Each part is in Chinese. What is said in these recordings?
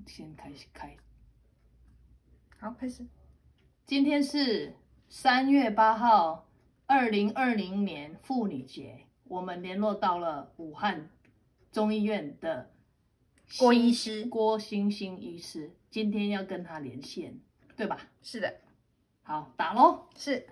先开。 好，开始。 今天是3月8号，2020年妇女节，我们联络到了武汉中医院的郭医师， 郭欣欣医师，今天要跟他连线，对吧？ 是的。 好，打咯。 是。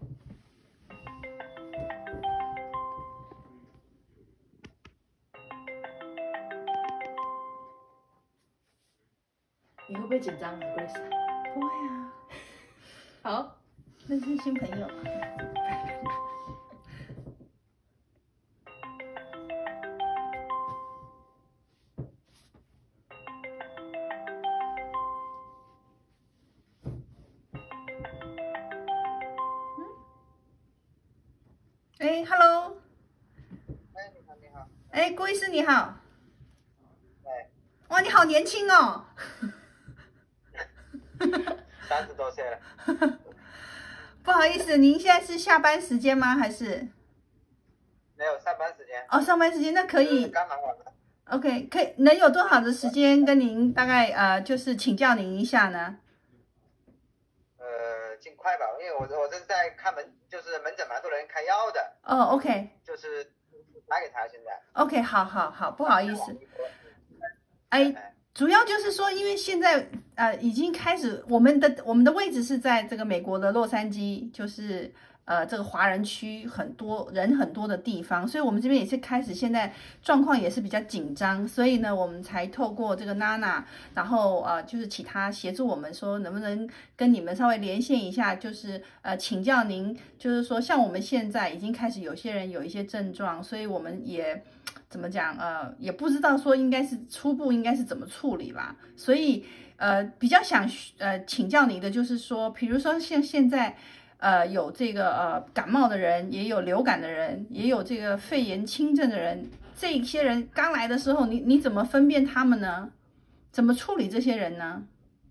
你会不会紧张啊 ，Grace？ 不会啊。 好， 认识新朋友。哎 ，Hello。 哎，你好，你好。 哎，郭医师你好。 哎。 哇，你好年轻哦。 30多岁了。 不好意思，您现在是下班时间吗？还是？ 没有上班时间。 哦，上班时间那可以。 刚忙完了。 OK， 可以，能有多少的时间跟您大概就是请教您一下呢？ 尽快吧，因为我这是在看就是门诊蛮多人开药的。 哦 ，OK。 就是打给他现在。 OK， 好，不好意思。哎。主要就是说，因为现在已经开始，我们的位置是在这个美国的洛杉矶，就是这个华人区很多的地方，所以我们这边也是开始现在状况也是比较紧张，所以呢，我们才透过这个娜娜，然后就是请她协助我们说，能不能跟你们稍微连线一下，就是请教您，就是说像我们现在已经开始有些人有一些症状，所以我们也。怎么讲？也不知道说应该是初步应该是怎么处理啦，所以比较想请教你的就是说，比如说像现在有这个感冒的人，也有流感的人，也有这个肺炎轻症的人，这一些人刚来的时候，你怎么分辨他们呢？怎么处理这些人呢？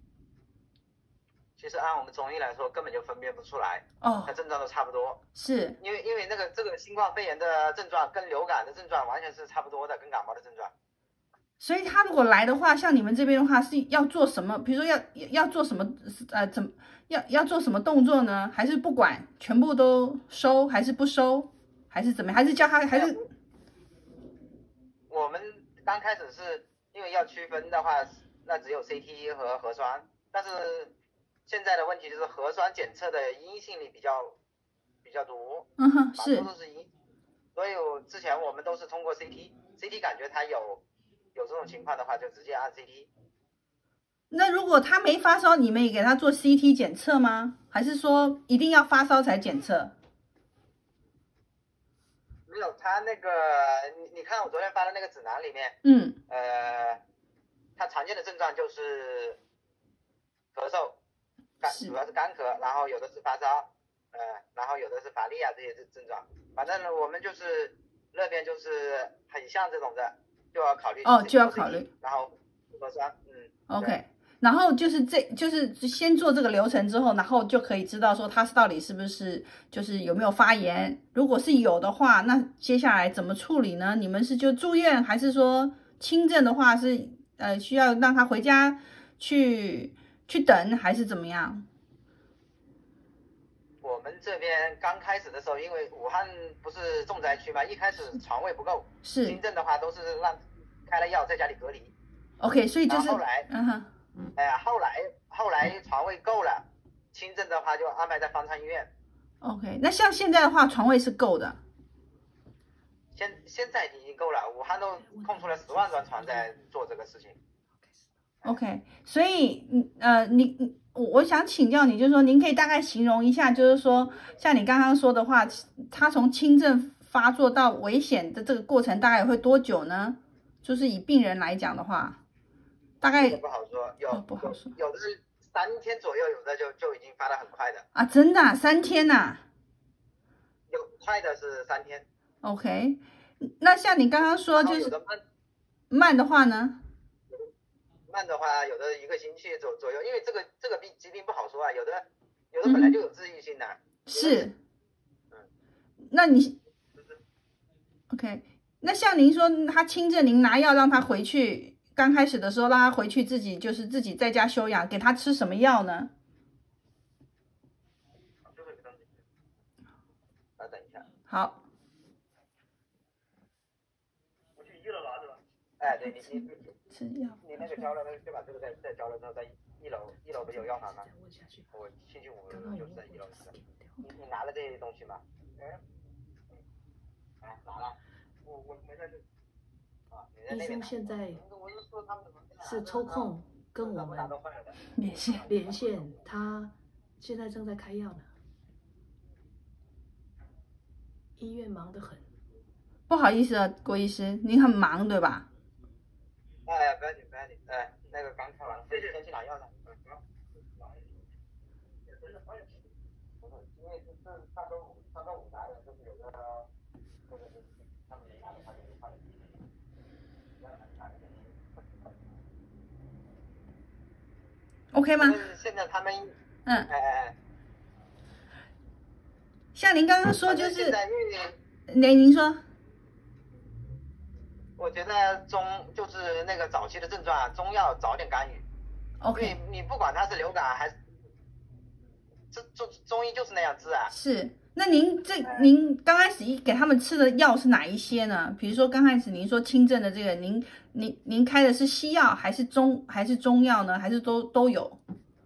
其实按我们中医来说，根本就分辨不出来。 哦， 它症状都差不多。 是因为这个新冠肺炎的症状跟流感的症状完全是差不多的，跟感冒的症状。 所以他如果来的话，像你们这边的话是要做什么？比如说要做什么要做什么动作呢？还是不管全部都收，还是不收，还是怎么样？还是叫他还是？ 我们刚开始是因为要区分的话，那只有 CT 和核酸，但是。现在的问题就是核酸检测的阴性率比较多， 是， 都是阴，所以之前我们都是通过 CT 感觉他有这种情况的话，就直接按 CT。 那如果他没发烧，你们也给他做 CT 检测吗？还是说一定要发烧才检测？ 没有，他那个你看我昨天发的那个指南里面，他常见的症状就是咳嗽。主要是干咳，然后有的是发烧，然后有的是乏力啊这些症状。反正我们就是那边就是很像这种的，就要考虑就要考虑， 然后核酸 ，OK， 然后就是先做这个流程之后，然后就可以知道说他到底是不是就是有没有发炎。如果是有的话，那接下来怎么处理呢？你们是就住院，还是说轻症的话是需要让他回家去等还是怎么样？ 我们这边刚开始的时候，因为武汉不是重灾区嘛，一开始床位不够， 是轻症的话都是让开了药在家里隔离。 OK， 所以就是后来，后来床位够了，轻症的话就安排在方舱医院。 OK， 那像现在的话，床位是够的。 现在已经够了，武汉都空出了10万张床在做这个事情。 OK， 所以我想请教你，就是说您可以大概形容一下，就是说像你刚刚说的话，他从轻症发作到危险的这个过程大概会多久呢？就是以病人来讲的话，大概不好说， 不好说， 有的是3天左右，有的就已经发得很快的啊，真的3天呐？ 有快的是3天。 OK， 那像你刚刚说就是慢的话呢？ 慢的话，有的1个星期左右，因为这个疾病不好说啊，有的本来就有治愈性的。 是。那你 OK， 那像您说他轻症，您拿药让他回去刚开始的时候让他回去自己在家休养，给他吃什么药呢？ 等一下。 好。 我去1楼拿着吧。哎，对你吃药。 你那个交了，就把这个再交了之后，在1楼不有药房吗？我星期5就是在1楼吃。你拿了这些东西吗？拿了。我没在这。 医生现在是抽空跟我们连线，他现在正在开药呢。医院忙得很。 不好意思啊，郭医师，您很忙对吧？ 哎，不要紧，哎，那个刚开完，先去拿药呢。因为是上周五拿的，就是有个他们没拿的，他就快。 OK 吗？ 现在他们， 像您刚刚说，就是您说， 我觉得就是那个早期的症状，中药早点干预。 OK， 你不管它是流感还是，中医就是那样治啊。 是，那您刚开始给他们吃的药是哪一些呢？比如说刚开始您说轻症的这个，您开的是西药还是中药呢？还是都有？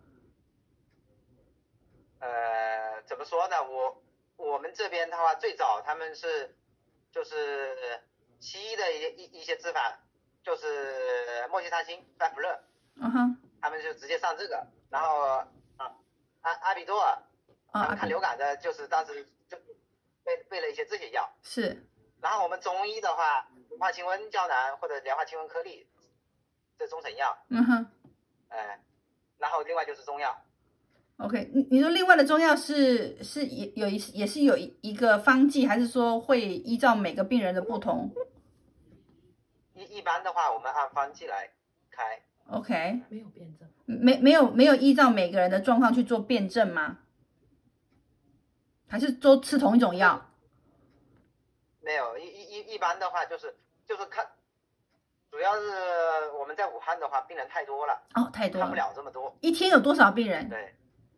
怎么说呢？我们这边的话，最早他们就是西医的一些治法，就是莫西他辛、范弗勒，他们就直接上这个，然后阿比多尔，他们看流感的，就是当时就备了一些这些药。 是。 然后我们中医的话，莲花清瘟胶囊或者莲花清瘟颗粒，这中成药。然后另外就是中药。 OK， 你说另外的中药是也是有一个方剂，还是说会依照每个病人的不同？ 一般的话，我们按方剂来开。 OK， 没有辩证， 没有依照每个人的状况去做辩证吗？还是都吃同一种药？ 没有，一般的话就是看，主要是我们在武汉的话，病人太多了。 哦，太多了， 看不了这么多。 一天有多少病人？ 对。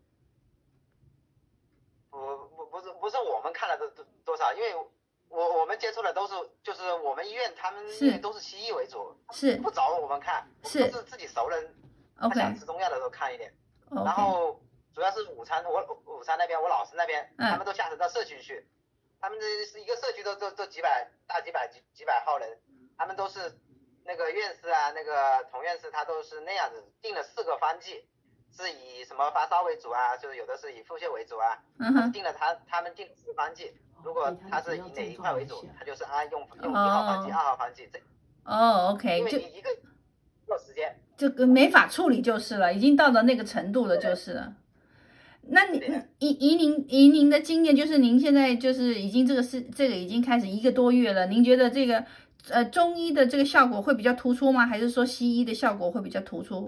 不是我们看了多少，因为我们接触的就是我们医院，他们因为都是西医为主， 是不找我们看，都是自己熟人，他想吃中药的时候看一点。然后主要是午餐那边，我老师那边，他们都下沉到社区去，他们这是一个社区都几百号人，他们都是那个院士啊，那个童院士他都是那样子定了4个方剂。是以什么发烧为主啊，就是有的是以腹泻为主啊。定了他们定4方剂，如果他是以哪一块为主，他就是按用1号方剂、2号方剂。 OK， 因为你一个要时间， 这个没法处理就是了，已经到了那个程度了就是了。那以您的经验，就是您现在就是已经这个已经开始1个多月了，您觉得这个中医的这个效果会比较突出吗？还是说西医的效果会比较突出？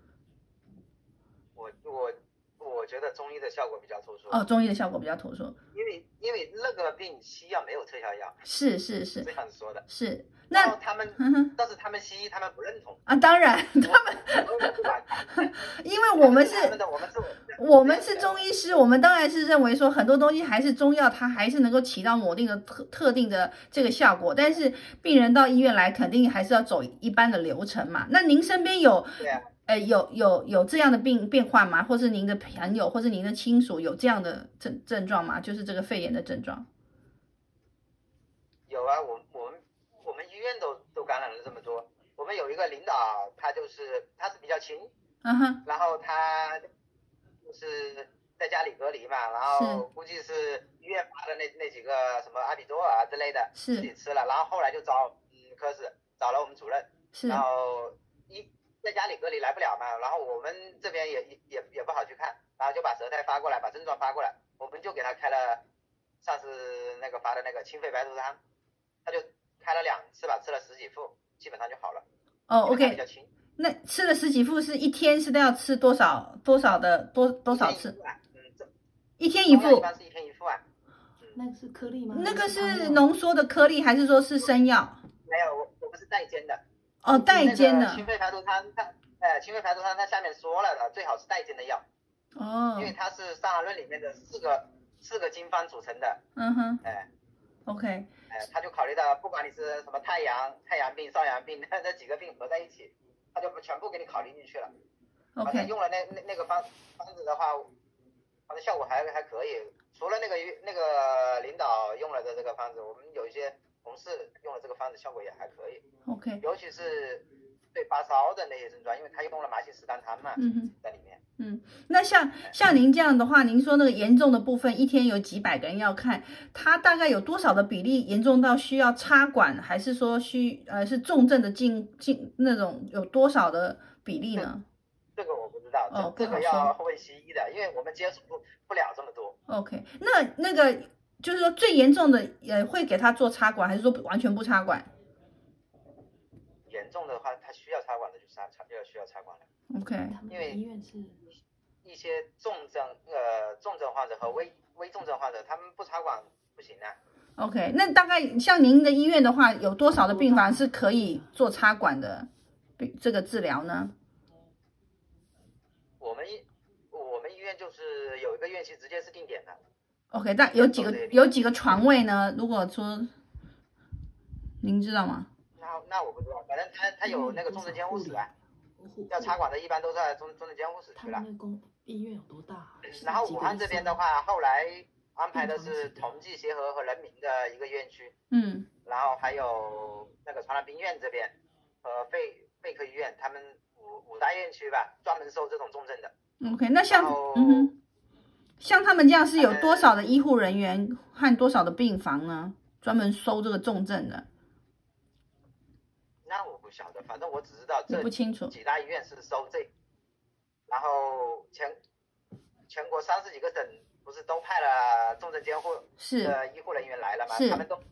我觉得中医的效果比较突出。 中医的效果比较突出。 因为那个病西药没有特效药。 是这样子说的。 是。 那他们，但是他们西医他们不认同啊，当然他们，因为我们是中医师，我们当然是认为说很多东西还是中药，它还是能够起到某定的特定的这个效果，但是病人到医院来肯定还是要走一般的流程嘛。那您身边有这样的变化吗？或是您的朋友或是您的亲属有这样的症状吗？就是这个肺炎的症状？ 有啊，我们医院都感染了这么多。我们有一个领导，他是比较轻，然后他就是在家里隔离嘛，然后估计是医院发的那几个什么阿比多尔啊之类的，自己吃了，然后后来就找科室找了我们主任，然后在家里隔离来不了嘛，然后我们这边也不好去看，然后就把舌苔发过来，把症状发过来，我们就给他开了上次那个发的那个清肺白术汤，他就开了2次吧，吃了10几副，基本上就好了。 OK， 比较轻。 那吃了10几副是一天是都要吃多少次？一天一副。 一般是1天1副啊。 那个是颗粒吗？ 那个是浓缩的颗粒，还是说是生药？ 没有，我不是代煎的。 哦，带尖的。 清肺排毒汤，清肺排毒汤它下面说了的，最好是带尖的药。 哦。 因为它是《伤寒论》里面的四个经方组成的。 嗯哼。OK。 他就考虑到，不管你是什么太阳病、少阳病那几个病合在一起，他就全部给你考虑进去了。 OK。 反正用了那个方子的话，反正效果还可以。除了那个领导用了的这个方子，我们有一些同事用了这个方子，效果也还可以。 OK。 尤其是对发烧的那些症状，因为他用了麻杏石丹汤嘛，在里面。 那像您这样的话，您说那个严重的部分，一天有几百个人要看，他大概有多少的比例严重到需要插管，还是说是重症的那种有多少的比例呢？ 这个我不知道，这个要问西医的，因为我们接触不了这么多。 OK， 那个就是说最严重的会给他做插管，还是说完全不插管？ 严重的话，他需要插管的就需要插管了。 OK。 因为医院是一些重症患者和微重症患者，他们不插管不行的。 OK， 那大概像您的医院的话，有多少的病房是可以做插管的这个治疗呢？我们医院就是有一个院区直接是定点的。 OK， 但有几个床位呢？如果说您知道吗？ 那我不知道，反正他有那个重症监护室啊。要插管的一般都在重症监护室去了。 他们那医院有多大？ 然后武汉这边的话，后来安排的是同济协和和人民的一个院区。然后还有那个传染病院这边和肺科医院，他们五大院区吧，专门收这种重症的。 OK， 那像他们这样是有多少的医护人员和多少的病房呢？专门收这个重症的？ 那我不晓得，反正我只知道不清楚几大医院是收这，然后全国30几个省不是都派了重症监护的医护人员来了吗？他们都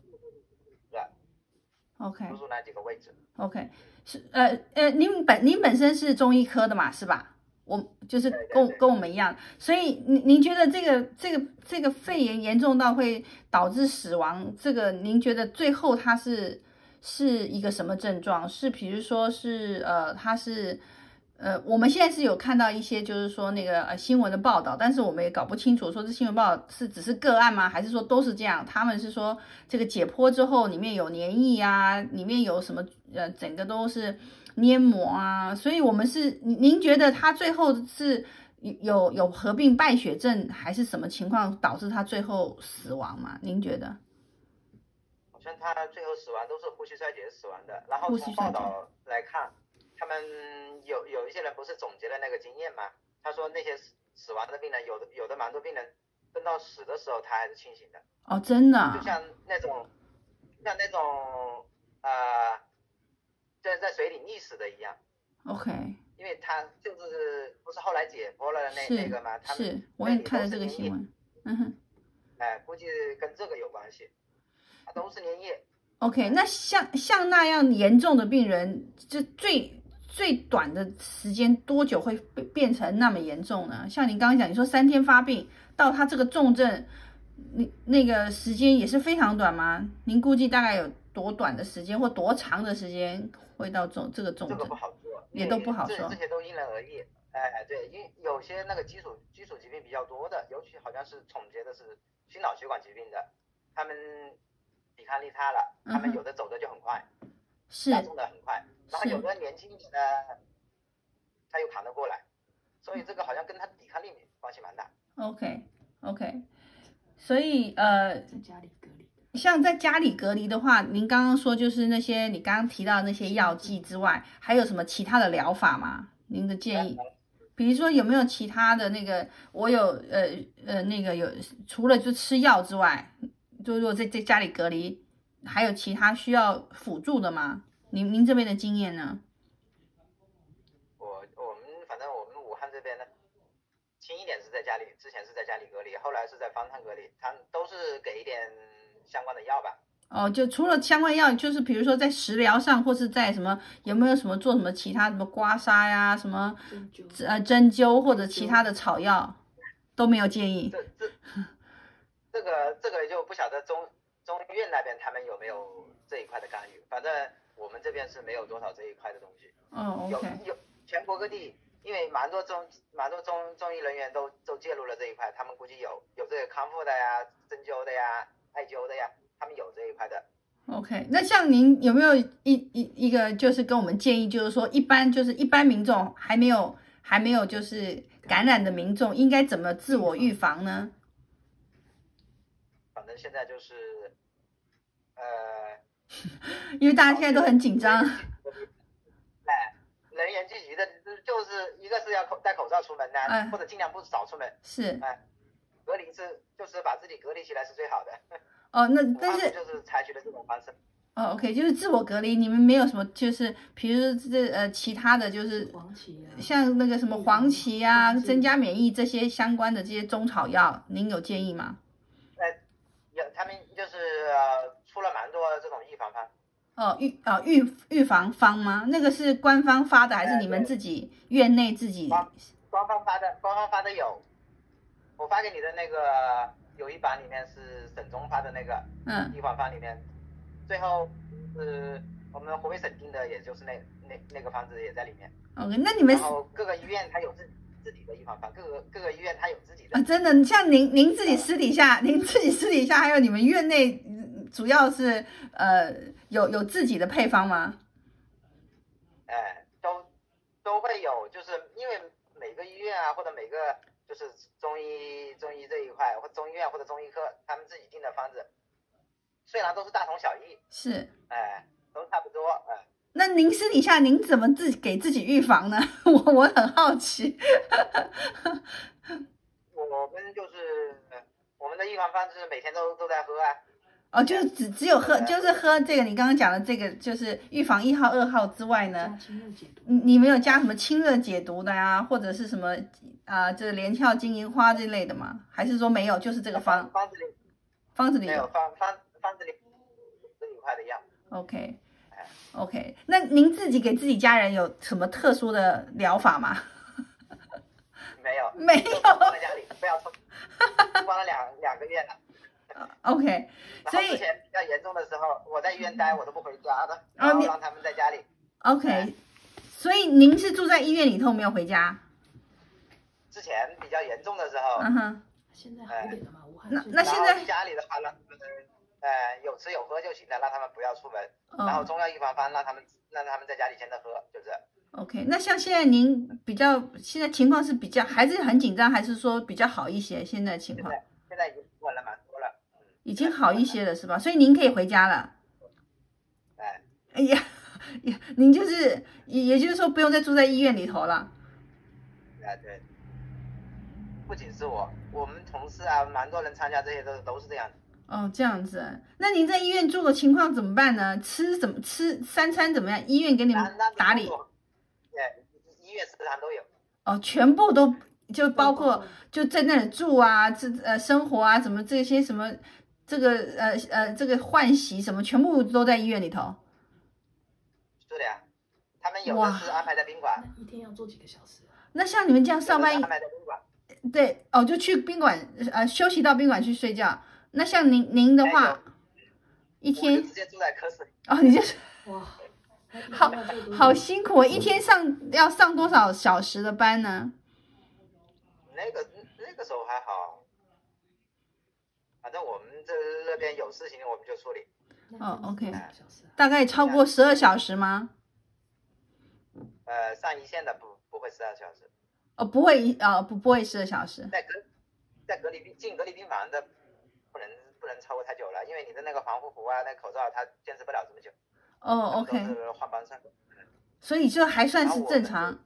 OK， 入那几个位置。 OK， 是您本身是中医科的嘛，是吧？我就是跟我们一样，所以您觉得这个肺炎严重到会导致死亡，这个您觉得最后它是一个什么症状？是比如说是它是我们现在是有看到一些就是说那个新闻的报道，但是我们也搞不清楚说这新闻报道是只是个案吗？还是说都是这样？他们是说这个解剖之后里面有黏液啊，里面有什么整个都是黏膜啊，所以我们您觉得他最后是有合并败血症还是什么情况导致他最后死亡吗？您觉得？ 好像他最后死亡都是呼吸衰竭死亡的，然后从报道来看，他们有一些人不是总结了那个经验嘛？他说那些死亡的病人，有的蛮多病人等到死的时候他还是清醒的。 哦，真的？ 就像那种在水里溺死的一样。 OK。 因为他就是不是后来解剖了那个嘛？ 是，我也看了这个新闻。 估计跟这个有关系，它都是粘液。 OK， 那像那样严重的病人，这最短的时间多久会变成那么严重呢？像您刚刚讲，你说3天发病，到他这个重症，那个时间也是非常短吗？您估计大概有多短的时间或多长的时间会到这个重症？ 这个不好说， 也都不好说。 这些都因人而异。对，因为有些那个基础疾病比较多的，尤其好像是总结的是心脑血管疾病的，他们抵抗力差了，他们有的走的就很快，加重的很快，然后有的年轻一点的他又扛得过来，所以这个好像跟他抵抗力关系蛮大。 OK， 所以在家里隔离， 像在家里隔离的话，您刚刚说就是那些你刚刚提到的那些药剂之外，还有什么其他的疗法吗？您的建议？比如说有没有其他的那个，我有那个有除了就吃药之外，就如果在家里隔离，还有其他需要辅助的吗？您这边的经验呢？ 反正我们武汉这边呢，轻一点是在家里，之前是在家里隔离，后来是在方舱隔离，他都是给一点相关的药吧。 哦，就除了相关药，就是比如说在食疗上，或是在什么有没有什么做什么其他什么刮痧呀，什么针灸或者其他的草药都没有建议。 这个就不晓得中医院那边他们有没有这一块的干预。反正我们这边是没有多少这一块的东西。 哦 ，OK。 有全国各地，因为蛮多中医人员都介入了这一块，他们估计有这个康复的呀、针灸的呀、艾灸的呀，他们有这一块的。 OK， 那像您有没有一个就是跟我们建议，就是说一般民众还没有就是感染的民众应该怎么自我预防呢？ 反正现在就是因为大家现在都很紧张。 人员聚集的，就是一个是要戴口罩出门呢，或者尽量不少出门。 是。 隔离就是把自己隔离起来是最好的。 哦，那但是就是采取的这种方式。 哦 ，OK， 就是自我隔离，你们没有什么就是比如其他的就是像那个什么黄芪啊，增加免疫这些相关的这些中草药，您有建议吗？ 有，他们就是出了蛮多这种预防方。 哦，预防方吗？那个是官方发的还是你们自己院内自己？ 官方发的有，我发给你的那个有一版里面是省中发的那个预防方里面，最后是我们湖北省定的，也就是那个方子也在里面。 OK， 那你们然后各个医院它有自己的预防方，各个医院它有自己的。 真的，像您自己私底下，还有你们院内主要是有自己的配方吗？ 都会有，就是因为每个医院啊，或者每个就是中医这一块，或中医院或者中医科，他们自己定的方子，虽然都是大同小异， 是， 都差不多， 那您私底下您怎么给自己预防呢？我很好奇。 我们的预防方就是每天都在喝啊。 哦，就是只有喝，就是喝这个你刚刚讲的这个，就是预防1号、2号之外呢，你没有加什么清热解毒的呀，或者是什么就是连翘金银花这类的吗？还是说没有，就是这个方子里没有方子里这一块的药。 OK， 那您自己给自己家人有什么特殊的疗法吗？ 没有， 关在家里，不要出，关了两个月了。 OK， 所以之前比较严重的时候，我在医院待，我都不回家的，然后让他们在家里。 OK， 所以您是住在医院里头，没有回家？ 之前比较严重的时候， 现在好一点了嘛，武汉。 那现在家里的话，让他们有吃有喝就行了，让他们不要出门。然后中药预防方让他们在家里先着喝，就是。 OK， 那像现在您现在情况是还是很紧张，还是说比较好一些？现在情况？ 现在已经稳了蛮多了。 已经好一些了是吧？所以您可以回家了。哎呀，您就是也就是说不用再住在医院里头了。 对，不仅是我们同事啊，蛮多人参加这些都是这样的。 哦，这样子。那您在医院住的情况怎么办呢？吃三餐怎么样？医院给你们打理？ 医院食堂都有。 哦，全部都就包括就在那里住啊，生活啊，什么这些什么。这个换洗什么全部都在医院里头。 是的呀，他们有的是安排在宾馆。 一天要做几个小时？ 那像你们这样上班， 安排在宾馆。 对，就去宾馆休息到宾馆去睡觉。那像您的话，一天直接住在科室里。 哦，你就是哇，好辛苦，一天要上多少小时的班呢？ 那个时候还好。反正我们这边有事情我们就处理。 OK， 大概超过12小时吗？ 上一线的不会12小时。 不会不会12小时。 在进隔离病房的不能超过太久了，因为你的那个防护服啊，那口罩它坚持不了这么久。 OK。 都是换班上。 所以这还算是正常。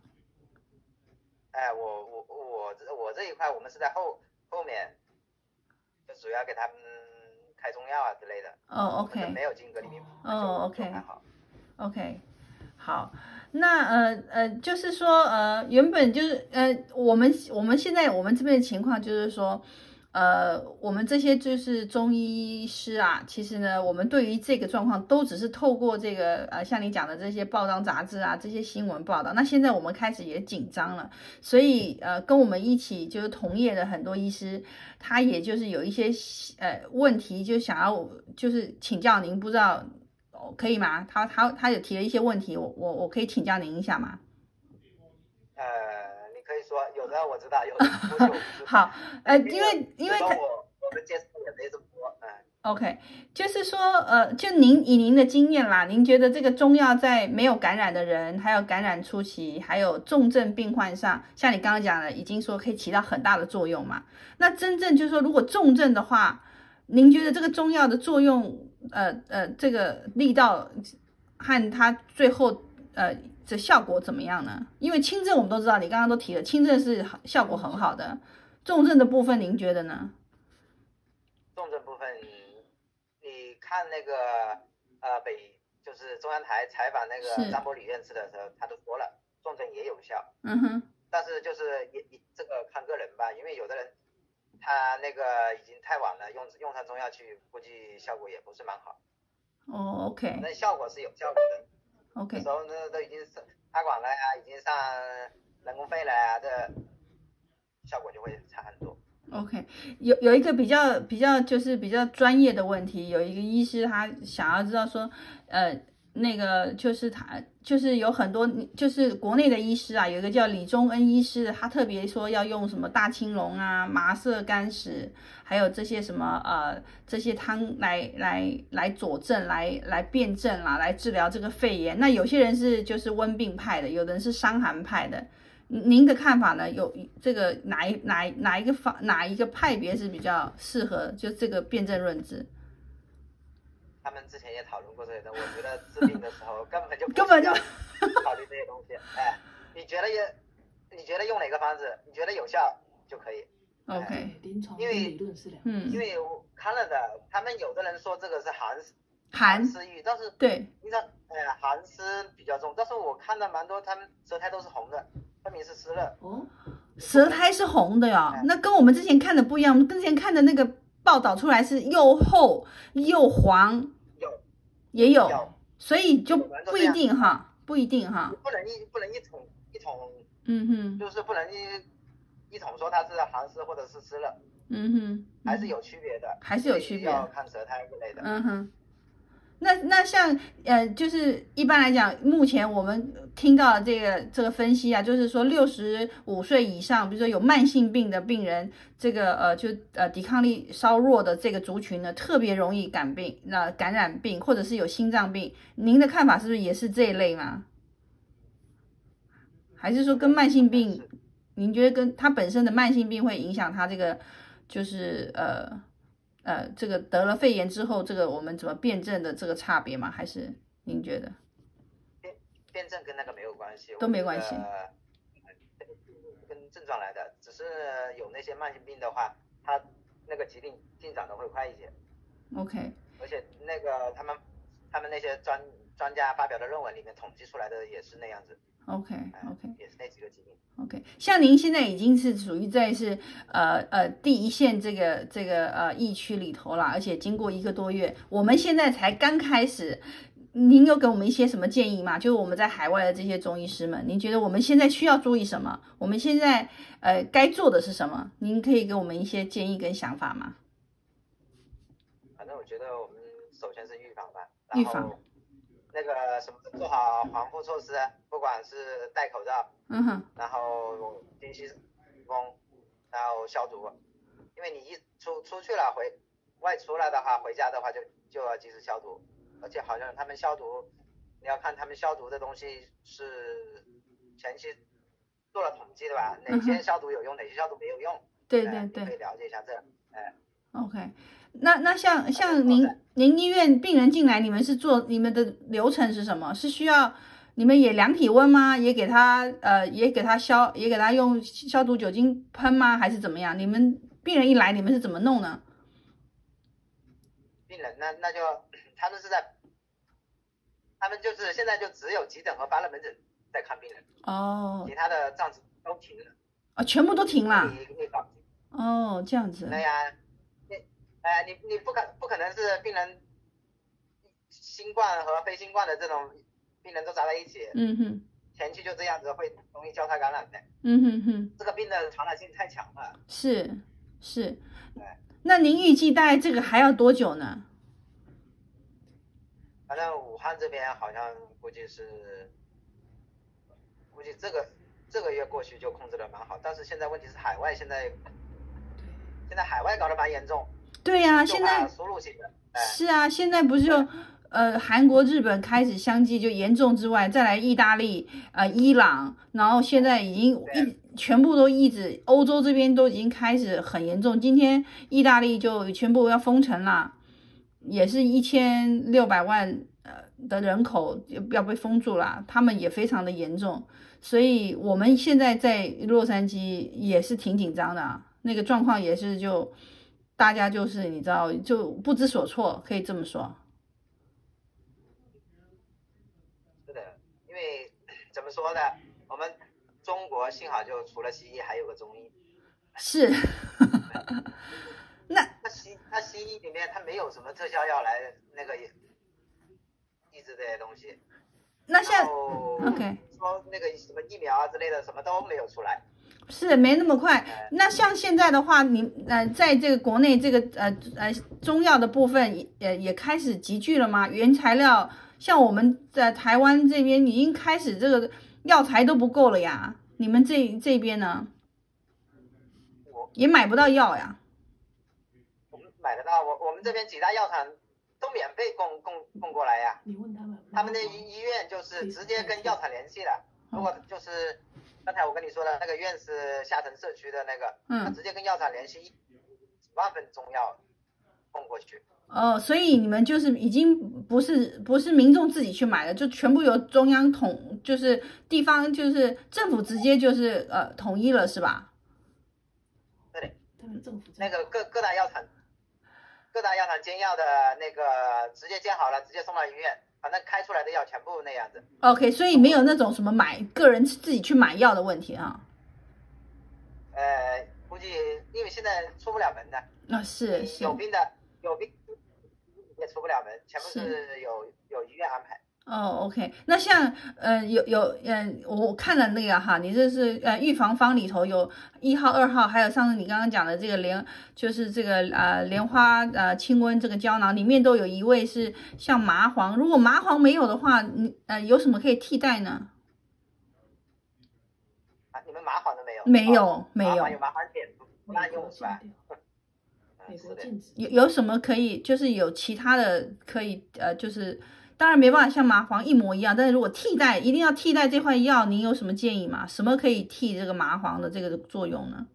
我这一块我们是在后面。主要给他们开中药啊之类的。 OK。 没有进隔离病房。 OK。还好。OK， 好，那就是说原本就是我们现在我们这边的情况就是说。我们这些就是中医师啊，其实呢，我们对于这个状况都只是透过这个像你讲的这些报章杂志啊，这些新闻报道。那现在我们开始也紧张了，所以跟我们一起就是同业的很多医师，他也就是有一些问题，就想要就是请教您，不知道可以吗？他有提了一些问题，我可以请教您一下吗？ 你可以说，有的我知道，有的我就好，因为我们接触也没这么多 ，OK， 就是说，就以您的经验啦，您觉得这个中药在没有感染的人，还有感染初期，还有重症病患上，像你刚刚讲的，已经说可以起到很大的作用嘛？那真正就是说，如果重症的话，您觉得这个中药的作用，这个力道和它最后这效果怎么样呢？因为轻症我们都知道，你刚刚都提了，轻症是效果很好的，重症的部分您觉得呢？ 重症部分，你看那个就是中央台采访那个张伯礼院士的时候，他都说了，重症也有效。但是就是这个看个人吧，因为有的人他那个已经太晚了，用上中药去，估计效果也不是蛮好。 OK。 那效果是有效果的。 OK。 有时候呢都已经是插管了呀，已经上人工肺了呀，这效果就会差很多。 OK， 有一个比较就是比较专业的问题，有一个医师他想要知道说，那个就是他就是有很多就是国内的医师啊，有一个叫李宗恩医师，他特别说要用什么大青龙啊、麻色干石，还有这些什么这些汤来佐证、来辩证啦，来治疗这个肺炎。那有些人是就是温病派的，有的人是伤寒派的。您的看法呢？有这个哪一个派别是比较适合就这个辩证论治？ 他们之前也讨论过这些的，我觉得治病的时候根本就考虑这些东西。你觉得用哪个方子，你觉得有效就可以。 OK， 临床跟理论是两个。 因为我看了的，他们有的人说这个是寒湿郁，但是对， 你看，寒湿比较重，但是我看的蛮多，他们舌苔都是红的，分明是湿热。 舌苔是红的哟，那跟我们之前看的不一样，我们之前看的那个报道出来是又厚又黄，也有，所以就不一定哈，不一定哈， 不能一统，就是不能一统说它是寒湿或者是湿热，还是有区别的， 还是有区别， 要看舌苔之类的。 那像就是一般来讲，目前我们听到的这个分析啊，就是说65岁以上，比如说有慢性病的病人，这个抵抗力稍弱的这个族群呢，特别容易感染病，或者是有心脏病。您的看法是不是也是这一类吗？还是说跟慢性病，您觉得跟他本身的慢性病会影响他这个就是这个得了肺炎之后，这个我们怎么辩证的这个差别吗？还是您觉得？ 辩证跟那个没有关系， 都没关系。 跟症状来的，只是有那些慢性病的话，它那个疾病进展的会快一些。 OK。 而且那个他们那些专家发表的论文里面统计出来的也是那样子。 OK， 也是那几个疾病。 OK， 像您现在已经是属于在是第一线这个疫区里头了，而且经过1个多月，我们现在才刚开始，您有给我们一些什么建议吗？就是我们在海外的这些中医师们，您觉得我们现在需要注意什么？我们现在该做的是什么？您可以给我们一些建议跟想法吗？ 反正我觉得我们首先是预防吧， 预防。 那个什么做好防护措施，不管是戴口罩，然后勤洗手，然后消毒，因为你一出去了外出了的话，回家的话就要及时消毒，而且好像他们消毒，你要看他们消毒的东西是前期做了统计对吧？哪些消毒有用，哪些消毒没有用？ 对， 你可以了解一下这。 OK。那像您医院病人进来，你们是做你们的流程是什么？是需要你们也量体温吗？也给他用消毒酒精喷吗？还是怎么样？你们病人一来，你们是怎么弄呢？ 病人那就他们就是现在就只有急诊和发热门诊在看病人其他的账都停了全部都停了。 你搞这样子。 对呀。你不可能是病人新冠和非新冠的这种病人都砸在一起，前期就这样子会容易交叉感染的，这个病的传染性太强了。 是，那您预计大概这个还要多久呢？ 反正武汉这边好像估计这个月过去就控制的蛮好，但是现在问题是海外现在海外搞得蛮严重。 对呀，现在输入型的。 是啊，现在不是就韩国、日本开始相继就严重之外，再来意大利、伊朗，然后现在已经全部都一直欧洲这边都已经开始很严重。今天意大利就全部要封城了，也是1600万的人口要被封住了，他们也非常的严重。所以我们现在在洛杉矶也是挺紧张的，那个状况也是就大家就是你知道就不知所措，可以这么说。 是的，因为怎么说呢，我们中国幸好就除了西医还有个中医。 是。那西医里面它没有什么特效药来那个抑制这些东西。 那像 OK 说那个什么疫苗啊之类的什么都没有出来， 是没那么快。那像现在的话，你在这个国内这个中药的部分也开始集聚了吗？原材料像我们在台湾这边已经开始这个药材都不够了呀，你们这边呢？也买不到药呀。 我们买得到，我们这边几大药厂都免费供过来呀。 你问他们， 他们的医院就是直接跟药厂联系了。如果就是刚才我跟你说的那个院是下沉社区的那个，他直接跟药厂联系，几万份中药供过去。 哦，所以你们就是已经不是民众自己去买了，就全部由中央就是地方就是政府直接就是统一了，是吧？ 对，那个各大药厂煎药的那个直接煎好了，直接送到医院，反正开出来的药全部那样子。 OK， 所以没有那种什么个人自己去买药的问题啊。 估计因为现在出不了门的。 是有病也出不了门，全部是有医院安排。 OK， 那像我看了那个哈，你这是预防方里头有1号、2号，还有上次你刚刚讲的这个就是这个莲花清瘟这个胶囊里面都有一味是像麻黄，如果麻黄没有的话，有什么可以替代呢？ 你们麻黄都没有？ 没有。 有麻黄碱，不让用是吧？ 有什么可以就是有其他的可以就是当然没办法像麻黄一模一样，但是如果一定要替代这块药，您有什么建议吗？什么可以替这个麻黄的这个作用呢？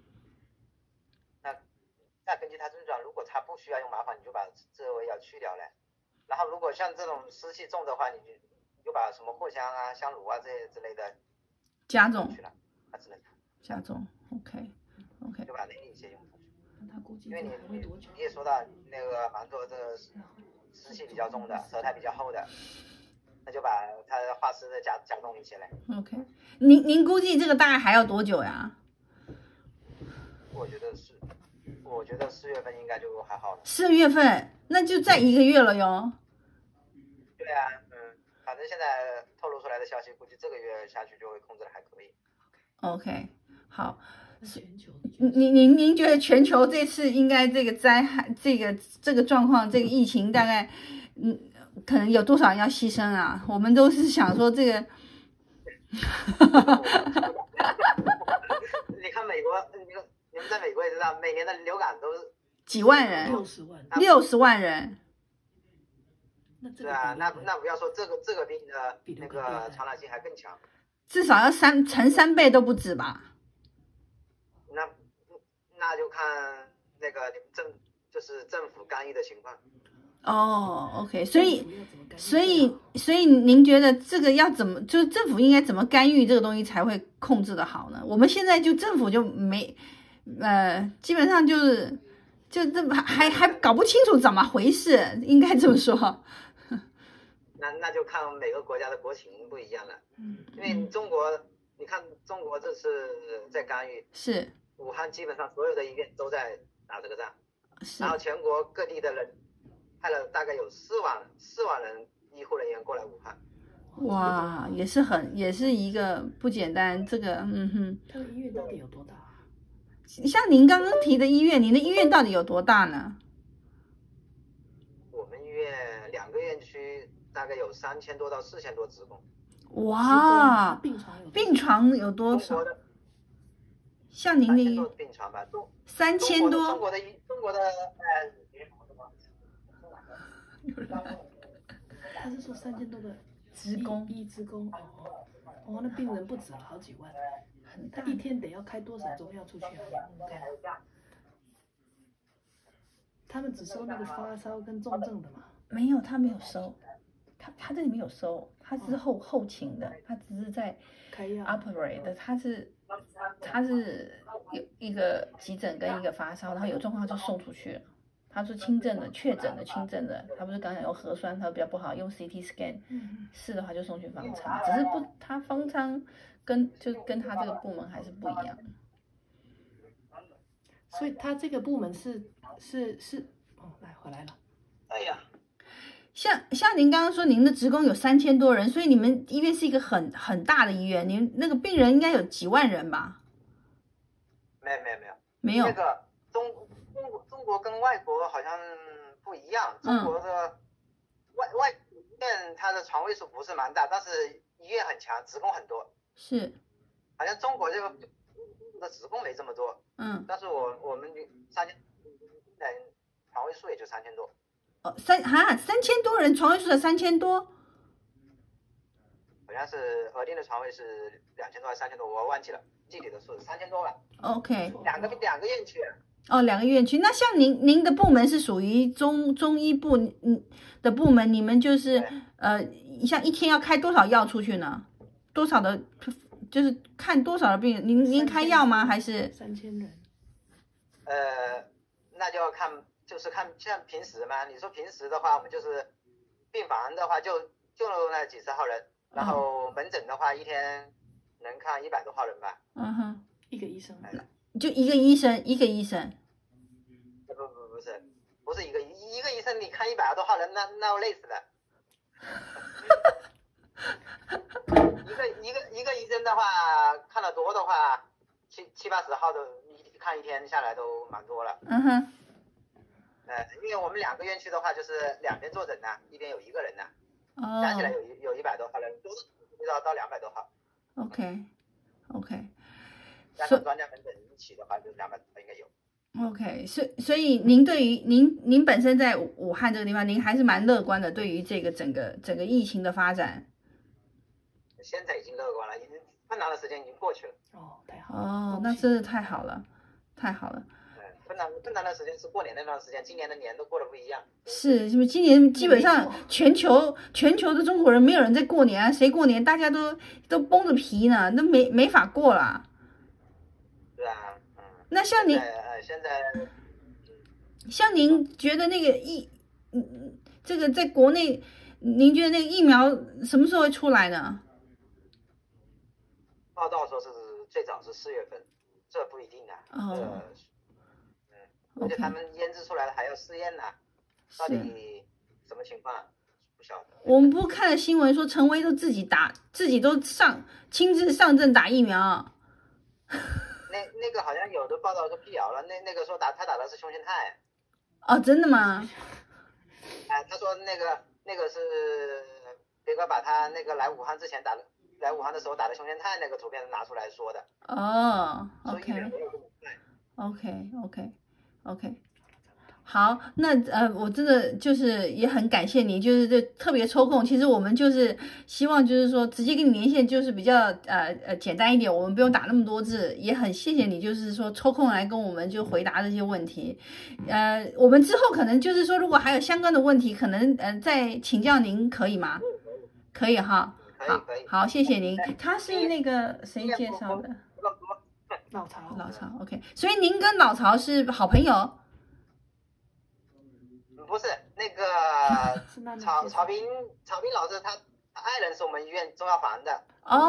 那根据它症状，如果它不需要用麻黄，你就把这味药去掉了。然后如果像这种湿气重的话，你就把什么藿香啊、香炉啊这些之类的加重去了，它只能加重。OK， 就把那一些用上去。因为你也说到那个芒果这个湿气比较重的，舌苔比较厚的，那就把它的化湿的加重一些嘞。 OK， 您估计这个大概还要多久呀？ 我觉得4月份应该就还好了。 4月份，那就再1个月了哟。 对啊，反正现在透露出来的消息，估计这个月下去就会控制的还可以。 OK， 好。您觉得全球这次应该这个灾害这个状况这个疫情大概可能有多少人要牺牲啊？我们都是想说这个你看美国，你们在美国也知道，每年的流感都是几万人，60万人。 对啊，那不要说这个病的那个传染性还更强， 至少要乘3倍都不止吧？ 那就看那个你们就是政府干预的情况。 OK， 所以您觉得这个要怎么，就是政府应该怎么干预这个东西才会控制的好呢？我们现在就政府就没，基本上就这还搞不清楚怎么回事，应该这么说。 那就看每个国家的国情不一样了。因为你看中国这次在干预， 是武汉基本上所有的医院都在打这个仗， 然后全国各地的人派了大概有4万人医护人员过来武汉。 哇，也是一个不简单。这个他的医院到底有多大？ 像您刚刚提的医院，您的医院到底有多大呢？ 我们医院2个院院区大概有3000多到4000多职工。 哇，病床有多少？像您的病床吧 ，3000多。 中国的他是说3000多个职工， 职工哦，那病人不止了，好几万，他一天得要开多少中药出去啊？他们只收那个发烧跟重症的嘛？ 没有，他没有收，他这里没有收，他是后勤的，他只是在开药 operate 的，他是有一个急诊跟一个发烧，然后有状况就送出去了。他说轻症的、确诊的、轻症的，他不是刚才有核酸，他比较不好用 CT scan，是的话就送去方舱，只是他方舱跟他这个部门还是不一样。 所以他这个部门是回来了。 哎呀， 像您刚刚说，您的职工有3000多人，所以你们医院是一个很大的医院，您那个病人应该有几万人吧？ 没有。那个中国跟外国好像不一样，中国的外院它的床位数不是蛮大，但是医院很强，职工很多。 是。 好像中国这个的职工没这么多。但是我们3000人床位数也就3000多。 3000多人，床位数的3000多， 好像是核定的床位是2000多还是3000多，我忘记了，具体的数是3000多吧。 OK。 两个院区。 哦，2个院区。那像您的部门是属于中医部的部门，你们就是像一天要开多少药出去呢？多少的，就是看多少的病人？您开药吗？还是 3000人？ 那就要看。就是看像平时嘛，你说平时的话，我们就是病房的话就那几十号人，然后门诊的话一天能看100多号人吧。 一个医生。 就一个医生。 不是一个医生，你看100多号人，那我累死了。一个医生的话，看得多的话，70-80号的看一天下来都蛮多了。因为我们2个院区的话，就是2边坐诊呢，一边有1个人呢，加起来有100多号人，多到200多号。 OK。 加上专家门诊一起的话，就200多号应该有。 OK， 所以您对于您本身在武汉这个地方，您还是蛮乐观的，对于这个整个疫情的发展。 现在已经乐观了，已经困难的时间已经过去了。 太好了。 那真是太好了。 困难的时间是过年那段时间，今年的年都过得不一样。 是不是今年基本上全球的中国人没有人在过年啊？谁过年？大家都绷着皮呢，都没法过了。 是啊。 那像您现在， 像您觉得那个这个在国内，您觉得那个疫苗什么时候会出来呢？ 报道说是最早是4月份，这不一定啊。而且他们研制出来了还要试验呢，到底什么情况不晓得。 我们不看了新闻说陈薇都自己都亲自上阵打疫苗。 那个好像有的报道说辟谣了，那个说他打的是胸腺肽。 真的吗？ 他说那个是别个把他那个来武汉之前来武汉的时候打的胸腺肽那个图片拿出来说的。 OK， 好，那我真的就是也很感谢你，就是特别抽空。其实我们就是希望就是说直接跟你连线，就是比较简单一点，我们不用打那么多字。也很谢谢你，就是说抽空来跟我们就回答这些问题。我们之后可能就是说，如果还有相关的问题，可能再请教您，可以吗？可以哈。好，谢谢您。他是那个谁介绍的？ 老曹 OK， 所以您跟老曹是好朋友？ 不是，那个曹斌老师他爱人是我们医院中药房的。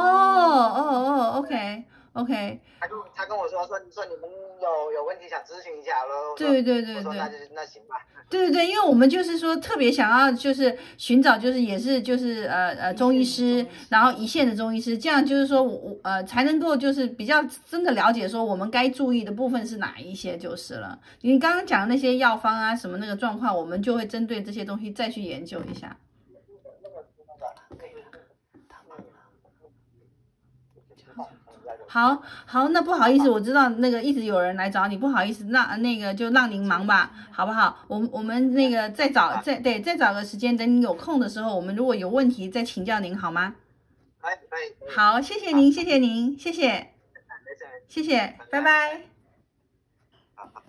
OK。 他跟我说你们有问题想咨询一下咯。 对。 我说那行吧。 对，因为我们就是说特别想要就是寻找就是也是就是中医师，然后一线的中医师，这样就是说才能够就是比较真的了解说我们该注意的部分是哪一些就是了。你刚刚讲的那些药方啊什么那个状况，我们就会针对这些东西再去研究一下。 好，那不好意思，我知道那个一直有人来找你，不好意思，那个就让您忙吧，好不好？我们那个再找个时间，等你有空的时候，我们如果有问题再请教您，好吗？ 可以。 好，谢谢您，谢谢，拜拜。 好。